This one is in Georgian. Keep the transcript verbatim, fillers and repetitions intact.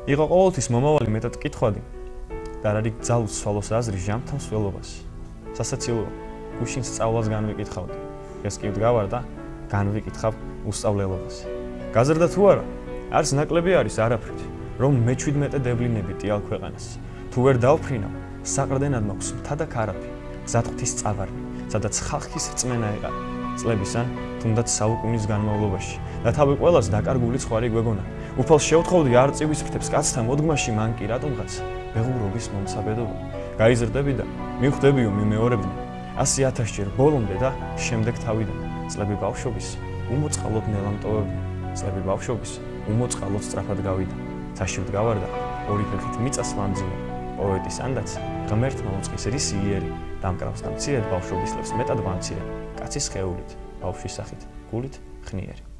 იყო ყოველთვის მომავალი მეტად კითხვადი და არ არის ძალუც სვალოს აზრი ჟამთან სველობაში. სასაცილოა, გუშინ სწავლას განვიკითხავდი. ეს კი ვდგავარ და განვიკითხავ უსწავლელობას. გაზრდა თუ არა, არც ნაკლები არის არაფრით, რომ მეჩვიდმეტე დევლინები ტიალ ქვეყანას. თუ ვერ დავფრინავ, საყრდენად მაქვს მთა და ქარაფი, გზადღვთის წავარნი, სადაც ხალხის რწმენა ეყარა, წლების ან თუნდაც საუკუნის განმავლობაში და თავი ყველას დაკარგული ხვარი გვეგონა. უფალს შევთხოვდი არ წივისფრთებს კაცთა მოდგმაში, მან კი რატომღაც ბეღურობის მომცაბედობა. გაიზრდები და მივხვდებიო მიმეორებდი ასი ათასჯერ ბოლომდე და შემდეგ თავიდან. წლები ბავშვობის უმოწყალოდ ნელამტოვებდი, წლები ბავშვობის უმოწყალოდ სწრაფად გავიდა. ცაში ვდგავარ და ორი ფეხით მიწას ვამძიმე. პოეტის ანდაც ღმერთმა უწყის რისი იერი დამკრავს და მცირედ ბავშვობის ლებს მეტად ვამცირე. კაცის ხეულით, ბავშვის სახით, გულით ხნიერი.